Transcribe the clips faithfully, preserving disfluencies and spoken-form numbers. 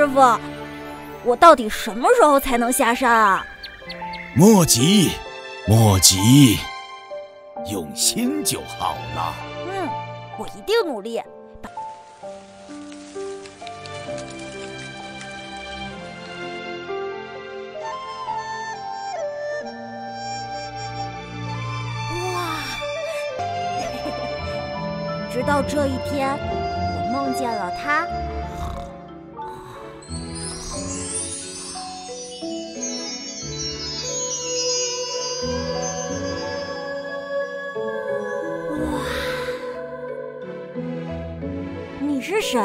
师傅，我到底什么时候才能下山啊？ 莫急，莫急，用心就好了。 嗯，我一定努力。哇！直到这一天，我梦见了他。哇！你是谁？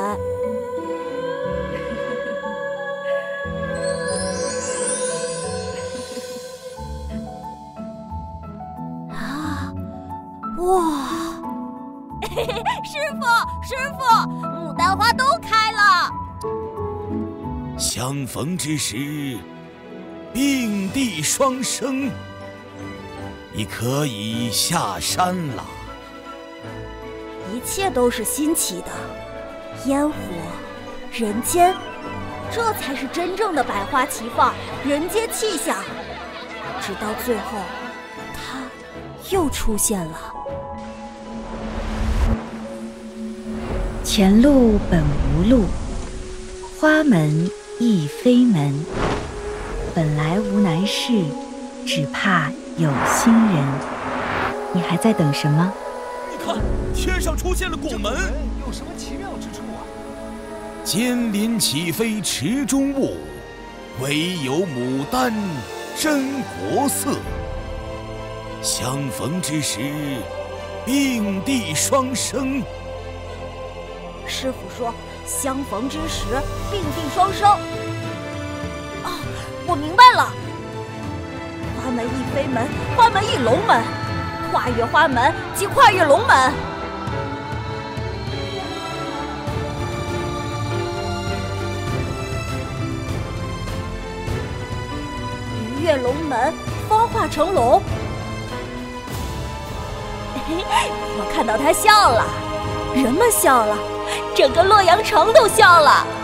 啊！哇！师傅，师傅，牡丹花都开了。 相逢之时，并蒂双生。你可以下山了。 一切都是新奇的，烟火，人间，这才是真正的百花齐放，人间气象。直到最后，它又出现了。 前路本无路，花门亦非门。本来无难事，只怕有心人。你还在等什么？ 你看，天上出现了拱门， 有什么奇妙之处啊？ 金鳞起飞池中物，唯有牡丹真国色。相逢之时，并蒂双生。 师傅说，相逢之时，并蒂双生。哦，我明白了。花门亦非门，花门亦龙门，跨越花门即跨越龙门。鱼跃龙门，方化成龙。我看到他笑了，人们笑了，整个洛阳城都笑了。